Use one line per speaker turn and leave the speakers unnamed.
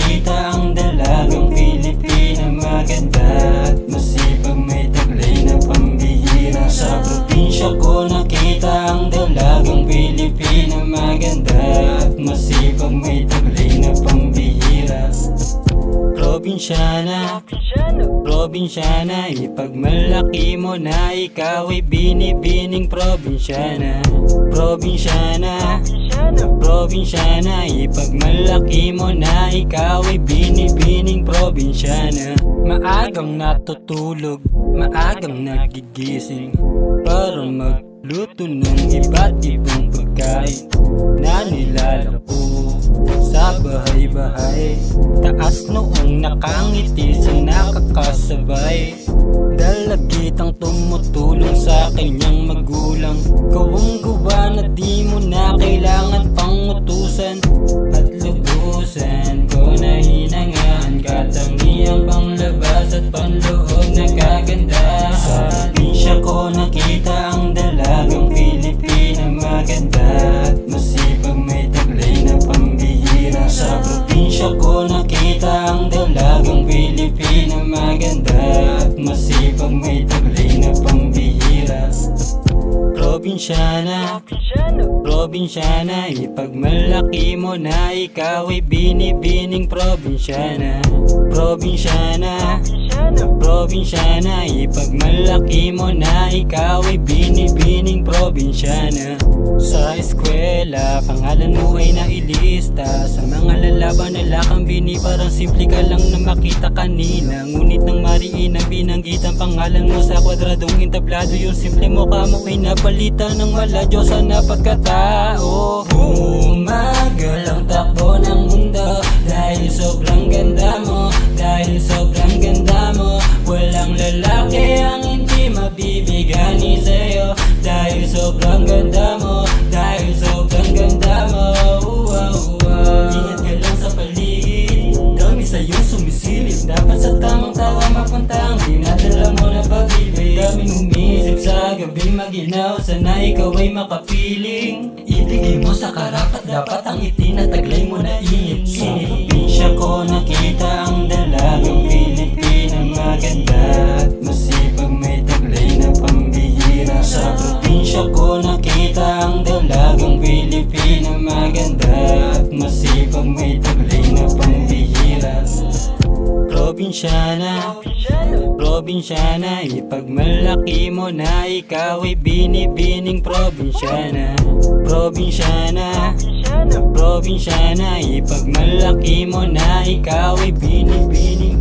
nakita ang dalagang Pilipina maganda at masipag, may taglay na pambihira. Sa probinsya ko nakita ang dalagang Pilipina maganda at masipag, may taglay na pambihira. Probinsyana, probinsyana, ipagmalaki mo na ikaw ay binibining probinsyana. Probinsyana, probinsyana, ipagmalaki mo na ikaw ay binibining probinsyana. Maagang natutulog, maagang nagigising para magluto ng iba't ibang pagkain na nilalako sa bahay-bahay. Taas noong nakangiti sa nakakasabay, dalagitang tumutulong sa kanyang magulang. Gawang-gawa na di mo na kailangan pang utusan at lubusan ko na hinangaan. Katangiang panglabas at panloob na kaganda. Sa probinsya ko nakita ang dalagang Pilipina maganda at masipag, may taglay na pambihira. Sa probinsya ko nakita ang dalagang Pilipina maganda at masipag, may taglay na pambihira. Probinsyana, probinsyana, ipagmalaki mo na ikaw ay binibining probinsyana. Probinsyana, probinsyana, ipagmalaki mo na ikaw ay binibining probinsyana. Sa eskwela, pangalan mo ay nailista. Sa mga lalaban na lakang bini, parang simple ka lang na makita kanina. Ngunit nang mariin ang binanggit ang pangalan mo sa kwadradong entablado, yung simple mukha mo ay napalitan ng mala Diyosa na pagkatao. Umagal ang takbo ng mundo dahil sobrang ganda mo, dahil sobrang ganda mo. Walang lalaki ang hindi mabibigani sa'yo dahil sobrang ganda mo, dahil sobrang ganda mo. Ingat ka lang sa paligid, dami sa'yong sumisilip. Dapat sa tamang tawa mapunta ang dinadala mo na pag-ibig. Daming umisip sa gabi maginaw, sana ikaw ay makapiling. Ibigay mo sa karapat, dapat ang itinataglay mo na ingit. Sa probinsya ko nakita ang dalagang Pilipina maganda at masipag, may taglay na pambihira. Sa probinsya ko nakita ang dalagang Pilipina maganda at masipag, may taglay na pambihira. Probinsyana, probinsyana, ipagmalaki mo na ikaw ay binibining probinsyana. Probinsyana, probinsyana, ipagmalaki mo na ikaw ay binibining